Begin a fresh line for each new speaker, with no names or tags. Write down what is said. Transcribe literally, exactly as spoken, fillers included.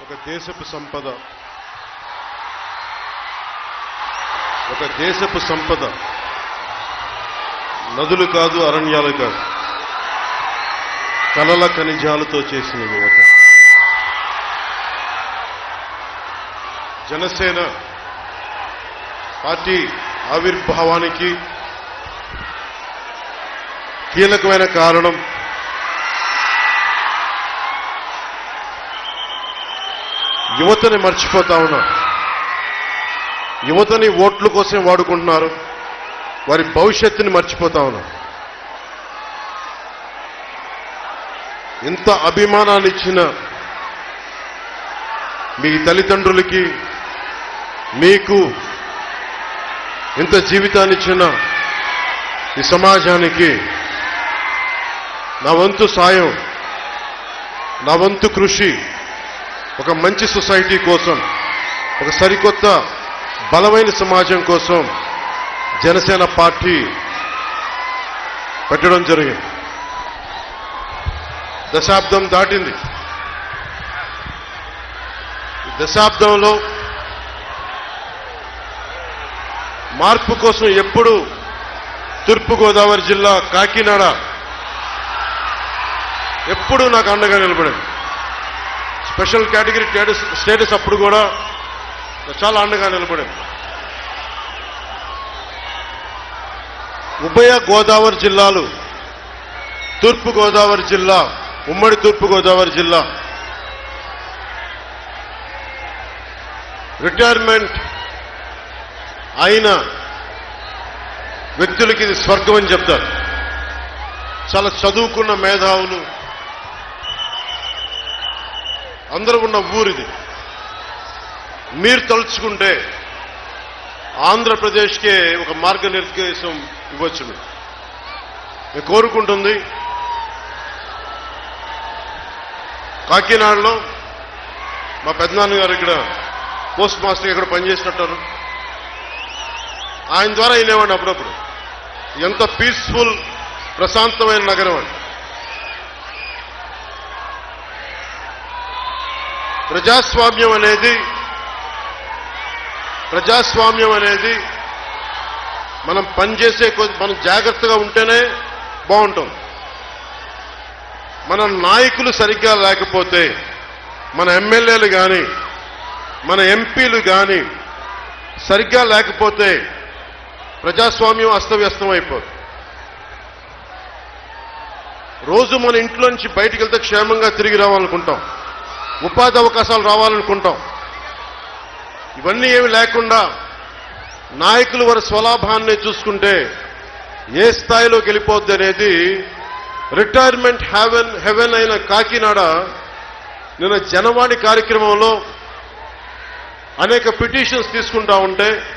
ఒక దేశపు సంపద ఒక దేశపు సంపద నదులు కాదు, అరణ్యాలు కాదు, కలల ఖనిజాలతో చేసిన యువత. జనసేన పార్టీ ఆవిర్భావానికి కీలకమైన కారణం యువతని మర్చిపోతా ఉన్నారు. యువతని ఓట్ల కోసం వాడుకుంటున్నారు, వారి భవిష్యత్తుని మర్చిపోతా ఉన్నారు. ఇంత అభిమానాన్ని ఇచ్చిన మీ తల్లిదండ్రులకి, మీకు ఇంత జీవితాన్ని ఇచ్చిన ఈ సమాజానికి నా వంతు సాయం, నా వంతు కృషి ఒక మంచి సొసైటీ కోసం, ఒక సరికొత్త బలమైన సమాజం కోసం జనసేన పార్టీ పెట్టడం జరిగింది. దశాబ్దం దాటింది. దశాబ్దంలో మార్పు కోసం ఎప్పుడు తూర్పుగోదావరి జిల్లా కాకినాడ ఎప్పుడు నాకు అండగా నిలబడింది. స్పెషల్ కేటగిరీ స్టేటస్ అప్పుడు కూడా చాలా అండగా నిలబడింది. ఉభయ గోదావరి జిల్లాలు, తూర్పు గోదావరి జిల్లా, ఉమ్మడి తూర్పు గోదావరి జిల్లా రిటైర్మెంట్ అయిన వ్యక్తులకి ఇది స్వర్గం అని చెప్తారు. చాలా చదువుకున్న మేధావులు అందరూ ఉన్న ఊరిది. మీరు తలుచుకుంటే ఆంధ్రప్రదేశ్కే ఒక మార్గనిర్దేశం ఇవ్వచ్చు. నేను కోరుకుంటుంది కాకినాడలో మా పెద్దనాన్నగారు ఇక్కడ పోస్ట్ మాస్టర్ ఇక్కడ పనిచేసినట్టారు. ఆయన ద్వారా అయినేవాడిని అప్పుడప్పుడు. ఎంత పీస్ఫుల్ ప్రశాంతమైన నగరం అండి. ప్రజాస్వామ్యం అనేది ప్రజాస్వామ్యం అనేది మనం పనిచేసే మనం జాగ్రత్తగా ఉంటేనే బాగుంటుంది. మన నాయకులు సరిగ్గా లేకపోతే, మన ఎమ్మెల్యేలు కానీ మన ఎంపీలు కానీ సరిగ్గా లేకపోతే ప్రజాస్వామ్యం అస్తవ్యస్తం అయిపోతుంది. రోజు మన ఇంట్లో నుంచి బయటికి వెళ్తే క్షేమంగా తిరిగి రావాలనుకుంటాం, ఉపాధి అవకాశాలు రావాలనుకుంటాం. ఇవన్నీ ఏమి లేకుండా నాయకులు వారి స్వలాభాన్ని చూసుకుంటే ఏ స్థాయిలోకి వెళ్ళిపోద్ది అనేది రిటైర్మెంట్ హెవెన్ హెవెన్ అయిన కాకినాడ నిన్న జనవాణి కార్యక్రమంలో అనేక పిటిషన్స్ తీసుకుంటా ఉంటే